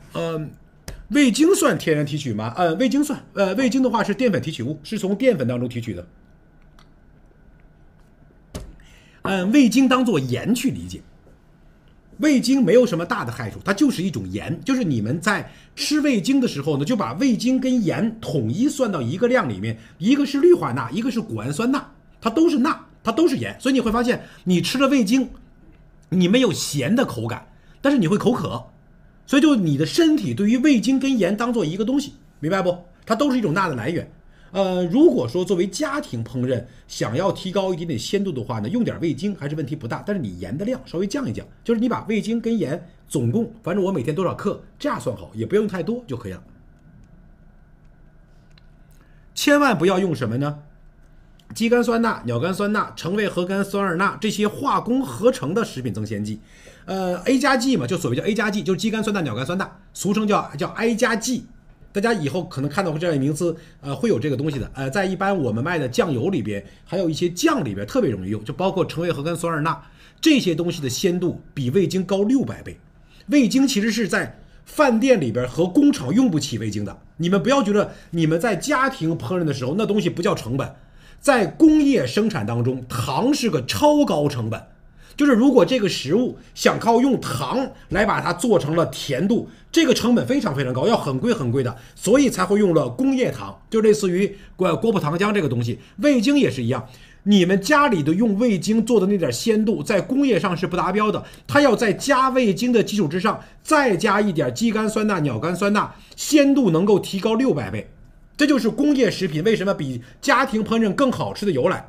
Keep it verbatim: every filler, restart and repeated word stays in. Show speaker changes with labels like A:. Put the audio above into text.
A: 呃，味精算天然提取吗？呃，味精算。呃，味精的话是淀粉提取物，是从淀粉当中提取的。嗯、呃，味精当做盐去理解。味精没有什么大的害处，它就是一种盐。就是你们在吃味精的时候呢，就把味精跟盐统一算到一个量里面，一个是氯化钠，一个是谷氨酸钠，它都是钠，它都是盐。所以你会发现，你吃了味精，你没有咸的口感，但是你会口渴。所以就你的身体对于味精跟盐当做一个东西，明白不？它都是一种钠的来源。呃，如果说作为家庭烹饪，想要提高一点点鲜度的话呢，用点味精还是问题不大，但是你盐的量稍微降一降，就是你把味精跟盐总共，反正我每天多少克，这样算好，也不用太多就可以了。千万不要用什么呢？肌酐酸钠、鸟苷酸钠、橙味核苷酸二钠这些化工合成的食品增鲜剂，呃 A 加 G 嘛，就所谓叫 A 加 G， 就是肌酐酸钠、鸟苷酸钠，俗称叫叫 I 加 G。大家以后可能看到这样一名词，呃，会有这个东西的。呃，在一般我们卖的酱油里边，还有一些酱里边特别容易用，就包括橙味核苷酸二钠这些东西的鲜度比味精高六百倍。味精其实是在饭店里边和工厂用不起味精的，你们不要觉得你们在家庭烹饪的时候那东西不叫成本，在工业生产当中，糖是个超高成本。就是如果这个食物想靠用糖来把它做成了甜度，这个成本非常非常高，要很贵很贵的，所以才会用了工业糖，就类似于果果脯糖浆这个东西。味精也是一样，你们家里的用味精做的那点鲜度，在工业上是不达标的，它要在加味精的基础之上再加一点肌酐酸钠、鸟苷酸钠，鲜度能够提高六百倍。这就是工业食品为什么比家庭烹饪更好吃的由来。